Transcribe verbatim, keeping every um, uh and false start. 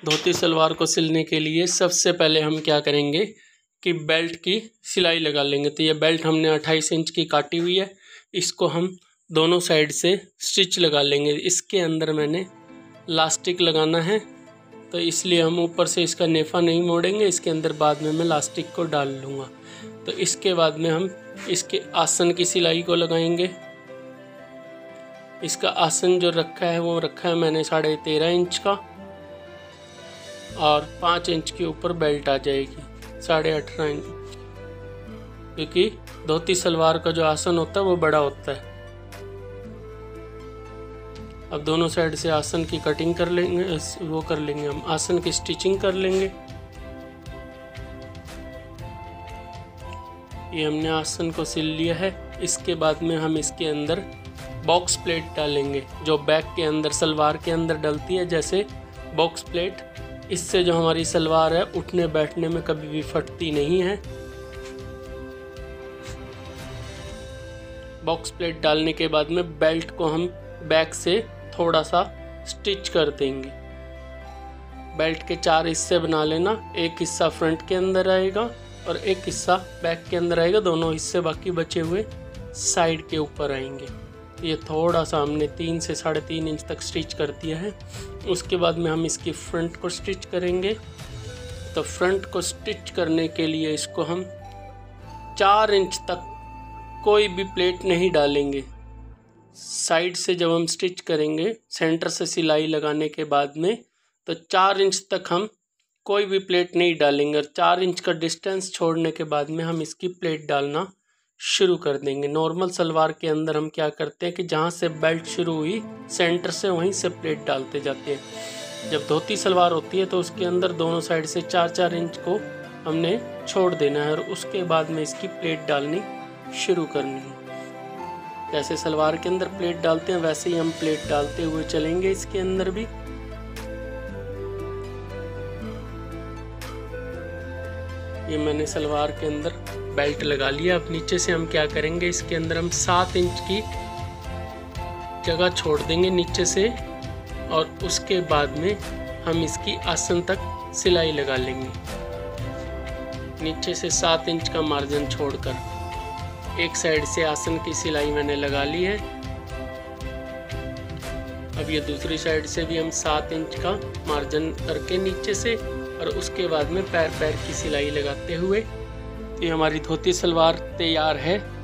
धोती सलवार को सिलने के लिए सबसे पहले हम क्या करेंगे कि बेल्ट की सिलाई लगा लेंगे। तो ये बेल्ट हमने अट्ठाईस इंच की काटी हुई है, इसको हम दोनों साइड से स्टिच लगा लेंगे। इसके अंदर मैंने लास्टिक लगाना है, तो इसलिए हम ऊपर से इसका नेफा नहीं मोड़ेंगे, इसके अंदर बाद में मैं लास्टिक को डाल लूँगा। तो इसके बाद में हम इसके आसन की सिलाई को लगाएंगे। इसका आसन जो रखा है वो रखा है मैंने साढ़े तेरह इंच का, और पाँच इंच के ऊपर बेल्ट आ जाएगी साढ़े अठारह इंच, क्योंकि धोती सलवार का जो आसन होता है वो बड़ा होता है। अब दोनों साइड से आसन की कटिंग कर लेंगे, वो कर लेंगे हम आसन की स्टिचिंग कर लेंगे। ये हमने आसन को सिल लिया है। इसके बाद में हम इसके अंदर बॉक्स प्लेट डालेंगे, जो बैक के अंदर सलवार के अंदर डलती है, जैसे बॉक्स प्लेट। इससे जो हमारी सलवार है उठने बैठने में कभी भी फटती नहीं है। बॉक्स प्लेट डालने के बाद में बेल्ट को हम बैक से थोड़ा सा स्टिच कर देंगे। बेल्ट के चार हिस्से बना लेना, एक हिस्सा फ्रंट के अंदर आएगा और एक हिस्सा बैक के अंदर आएगा। दोनों हिस्से बाकी बचे हुए साइड के ऊपर आएंगे। ये थोड़ा सा हमने तीन से साढ़े तीन इंच तक स्टिच कर दिया है। उसके बाद में हम इसकी फ्रंट को स्टिच करेंगे। तो फ्रंट को स्टिच करने के लिए इसको हम चार इंच तक कोई भी प्लेट नहीं डालेंगे। साइड से जब हम स्टिच करेंगे सेंटर से सिलाई लगाने के बाद में, तो चार इंच तक हम कोई भी प्लेट नहीं डालेंगे, और चार इंच का डिस्टेंस छोड़ने के बाद में हम इसकी प्लेट डालना शुरू कर देंगे। नॉर्मल सलवार के अंदर हम क्या करते हैं कि जहाँ से बेल्ट शुरू हुई सेंटर से वहीं से प्लेट डालते जाते हैं। जब धोती सलवार होती है तो उसके अंदर दोनों साइड से चार चार इंच को हमने छोड़ देना है, और उसके बाद में इसकी प्लेट डालनी शुरू करनी है। जैसे सलवार के अंदर प्लेट डालते हैं वैसे ही हम प्लेट डालते हुए चलेंगे इसके अंदर भी। ये मैंने सलवार के अंदर बेल्ट लगा लिया। अब नीचे से हम क्या करेंगे, इसके अंदर हम सात इंच की जगह छोड़ देंगे नीचे से, और उसके बाद में हम इसकी आसन तक सिलाई लगा लेंगे। नीचे से सात इंच का मार्जिन छोड़कर एक साइड से आसन की सिलाई मैंने लगा ली है। अब ये दूसरी साइड से भी हम सात इंच का मार्जिन करके नीचे से, और उसके बाद में पैर पैर की सिलाई लगाते हुए ये हमारी धोती सलवार तैयार है।